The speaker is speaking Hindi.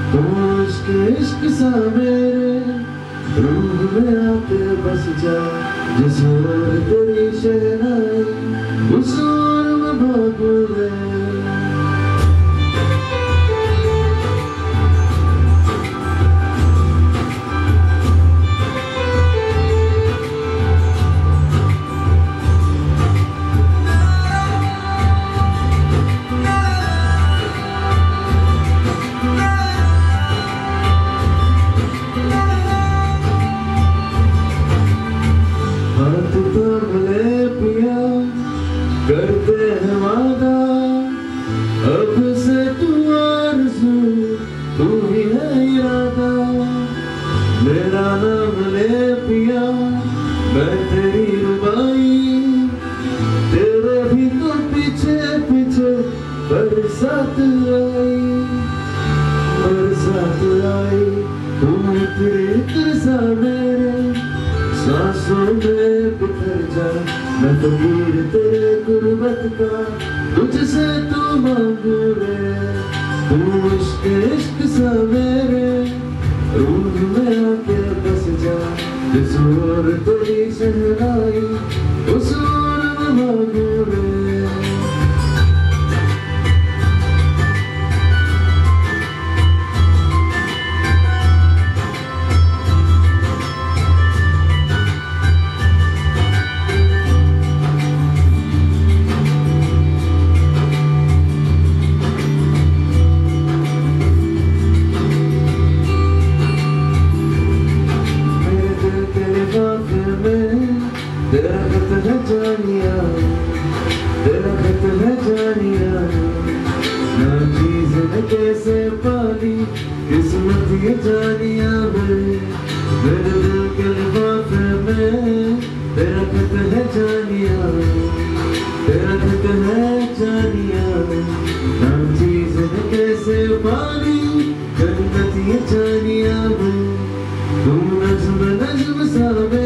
तू इश्क इश्क सा मेरे रूह में आके बस जा, जिस ओर तेरी शहनाई उस ओर मैं भागूं रे। करते हैं वादा अब से तू आरज़ू, तू ही है इरादा। मेरा नाम ले पिया मैं तेरी रुबाई, तेरे भी तो पीछे पीछे बरसात आई, बरसात आई। तू इत्र सा मेरे सांसों में बिखर जा, मैं फकीर तेरे गुर्बत का तुझसे तू मांगू रे। तू इश्क इश्क सा मेरे रूह में आके बस जा, जिस ओर तेरी शहनाई उस ओर मैं मांगू रे। तेरा खत है जानिया, तेरा खत है जानिया, ना चीज न कैसे पाली किस्मत ये जानिया में। मेरे दिल के लिफाफे में तेरा खत है जानिया, तेरा खत है जानिया, ना चीज न कैसे पाली किस्मत ये जानिया में। तू नज्म नज्म सा